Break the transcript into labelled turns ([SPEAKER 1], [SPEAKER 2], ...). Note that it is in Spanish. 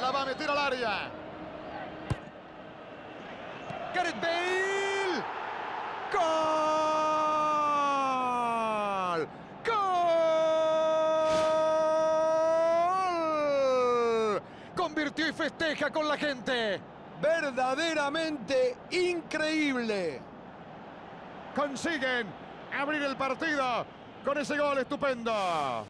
[SPEAKER 1] La va a meter al área. Gareth Bale. ¡Gol! ¡Gol! Convirtió y festeja con la gente.
[SPEAKER 2] Verdaderamente increíble.
[SPEAKER 1] Consiguen abrir el partido con ese gol estupendo.